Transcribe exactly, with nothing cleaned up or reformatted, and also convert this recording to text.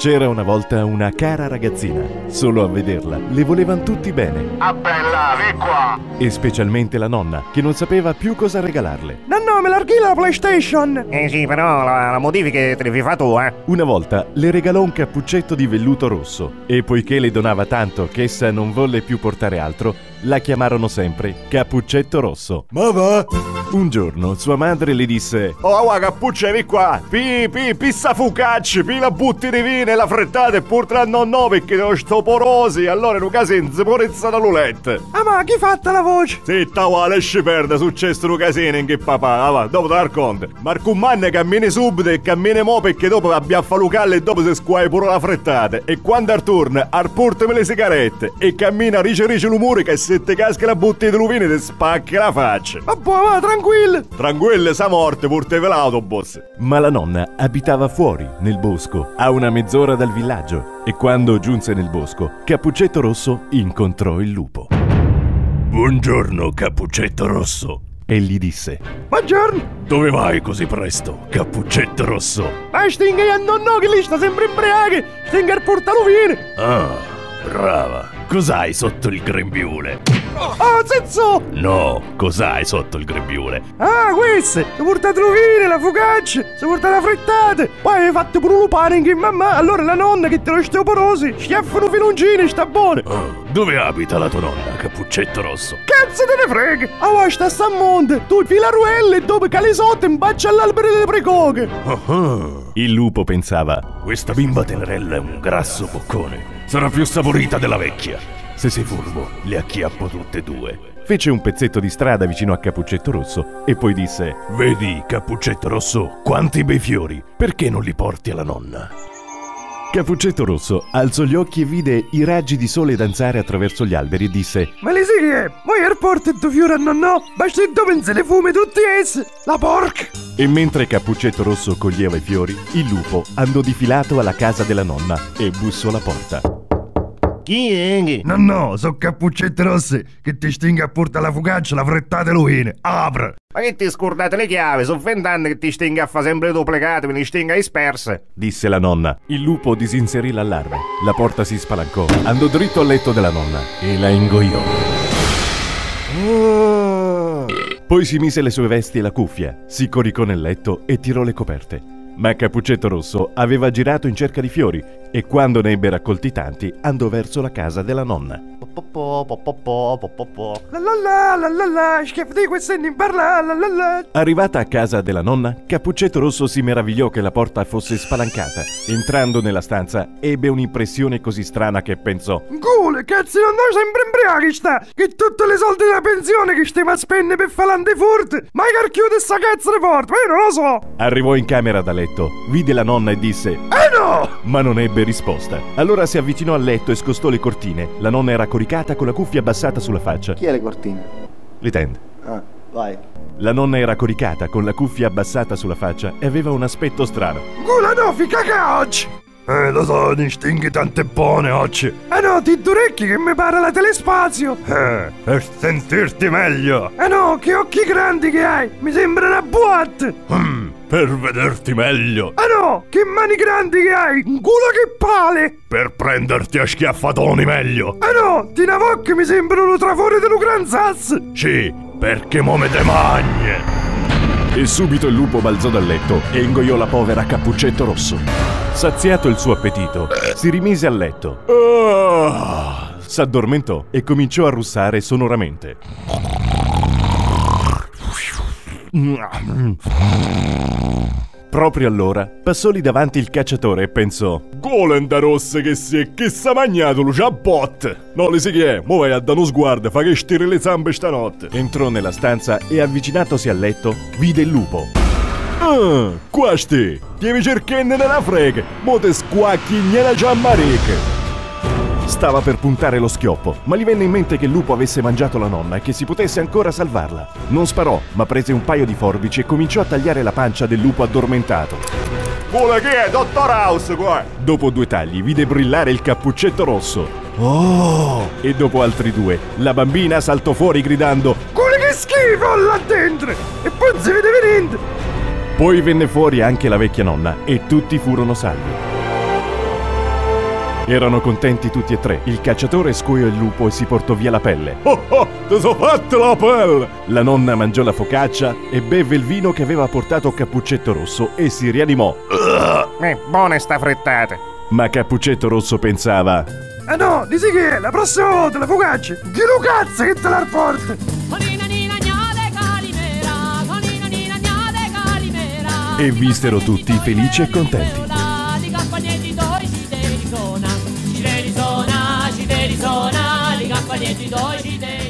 C'era una volta una cara ragazzina. Solo a vederla le volevano tutti bene. Ah bella, vieni qua! E specialmente la nonna, che non sapeva più cosa regalarle. Nonno, me larghi la PlayStation! Eh sì, però la, la modifica te devi fare tu, eh! Una volta le regalò un cappuccetto di velluto rosso e poiché le donava tanto che essa non volle più portare altro, la chiamarono sempre Cappuccetto Rosso. Ma va? Un giorno sua madre le disse: Oh, oh cappucce, vieni qua! Pi, pi, pissa fucacci, pi la butti di vino e la frettata e portala a nonno perché non sto porosi, allora in un casino si porezza da lulette. Ah ma chi fatta la voce? Zitta, va, lasci perdere, successo un casino in che papà, ah, va, dopo te la racconto. Marco Manne cammini subito e cammini mo perché dopo abbiamo a fa lucale e dopo si squai pure la frettata. E quando torna, arportami le sigarette e cammina rice rice l'umore che se te casca la bottiglia di luvine ti spacchi la faccia. Ma buona, va, tranquillo! Tranquillo, sa morte, portavi l'autobus. Ma la nonna abitava fuori, nel bosco, a una mezz'ora dal villaggio. E quando giunse nel bosco, Cappuccetto Rosso incontrò il lupo. Buongiorno, Cappuccetto Rosso. E gli disse: Buongiorno! Dove vai così presto, Cappuccetto Rosso? Ma stinga a nonno che lì sta sempre imbriaco! Stinga al portaluvine! Ah, brava. Cos'hai sotto il grembiule? Oh, zezzo! No, cos'hai sotto il grembiule? Ah, queste! Si portate l'uvine, la focaccia, si portate la frittata, poi hai fatto pure l'upane in mamma, allora la nonna che te lo steoporosi, schiaffano filoncini, sta buono! Oh, dove abita la tua nonna, Cappuccetto Rosso? Cazzo te ne frega! Ah, oh, sta a monte, tu filaruelle e dopo cali sotto in bacia all'albero delle precoche! Uh-huh. Il lupo pensava: questa bimba tenerella è un grasso boccone, sarà più saporita della vecchia. Se sei furbo, le acchiappo tutte e due. Fece un pezzetto di strada vicino a Cappuccetto Rosso e poi disse: vedi, Cappuccetto Rosso, quanti bei fiori, perché non li porti alla nonna? Cappuccetto Rosso alzò gli occhi e vide i raggi di sole danzare attraverso gli alberi e disse: ma le sai che è? Vuoi il porto due fiori a nonno? Basta che dove se le fume tutti essi! La porca! E mentre Cappuccetto Rosso coglieva i fiori, il lupo andò difilato alla casa della nonna e bussò alla porta. Chi è? No, no, so Cappuccetto Rosso che ti stinga a portare la focaccia, la frettata e l'uvine. Apre! Ma che ti scordate le chiavi? Sono vent'anni che ti stinga a fa sempre duplicate, me ne stinga disperse. Disse la nonna. Il lupo disinserì l'allarme. La porta si spalancò, andò dritto al letto della nonna e la ingoiò. Oh. Poi si mise le sue vesti e la cuffia, si coricò nel letto e tirò le coperte. Ma Cappuccetto Rosso aveva girato in cerca di fiori e quando ne ebbe raccolti tanti andò verso la casa della nonna. La la la la la la, schiaffo di questo in parla, la la la. Arrivata a casa della nonna, Cappuccetto Rosso si meravigliò che la porta fosse spalancata. Entrando nella stanza, ebbe un'impressione così strana che pensò: Gule, cazzo, non noi sempre imbriachi sta! Che tutte le soldi della pensione che stiamo a spendere per falante furte! Ma che chiude sta cazzo di porta, io non lo so! Arrivò in camera da letto, vide la nonna e disse: Eh no! Ma non ebbe risposta. Allora si avvicinò al letto e scostò le cortine. La nonna era coricata con la cuffia abbassata sulla faccia. Chi è le cortine? Le tende. Ah, vai. La nonna era coricata con la cuffia abbassata sulla faccia e aveva un aspetto strano. Gula no, fica che oggi! Eh, lo so, ne stinghi tante buone oggi. Eh no, ti durecchi che mi pare la telespazio! Eh, per sentirti meglio. Eh no, che occhi grandi che hai! Mi sembra una boîte! Mm, per vederti meglio. Eh no, che mani grandi che hai! Un culo che pale! Per prenderti a schiaffatoni meglio. Eh no, ti navocchi mi sembrano trafori dello gran sass! Sì, perché mo me te magne. E subito il lupo balzò dal letto e ingoiò la povera Cappuccetto Rosso. Saziato il suo appetito, si rimise a letto. Oh, s'addormentò e cominciò a russare sonoramente. Proprio allora passò lì davanti il cacciatore e pensò: Golenda rosse che si è, che s'ha magnato lo ciabbot. No, le sai che è? Mo vai a dare uno sguardo, fa che stire le zampe stanotte. Entrò nella stanza e avvicinatosi al letto vide il lupo. Ah, qua sti, ti mi cercando nella frega, mo te squacchi nella giammarica. Stava per puntare lo schioppo, ma gli venne in mente che il lupo avesse mangiato la nonna e che si potesse ancora salvarla. Non sparò, ma prese un paio di forbici e cominciò a tagliare la pancia del lupo addormentato. Vuole che è, dottor House, qua? Dopo due tagli vide brillare il Cappuccetto Rosso. Oh! E dopo altri due, la bambina saltò fuori gridando: Quello che schifo là dentro! E poi non si vede niente! Poi venne fuori anche la vecchia nonna e tutti furono salvi. Erano contenti tutti e tre. Il cacciatore scuoiò il lupo e si portò via la pelle. Oh oh, ti so fatto la pelle! La nonna mangiò la focaccia e beve il vino che aveva portato Cappuccetto Rosso e si rianimò. Eh, buona sta frittata. Ma Cappuccetto Rosso pensava: Ah no, di sì che la prossima volta la focaccia, chi lo cazzo che te la riporta? E vissero tutti felici e contenti. Ci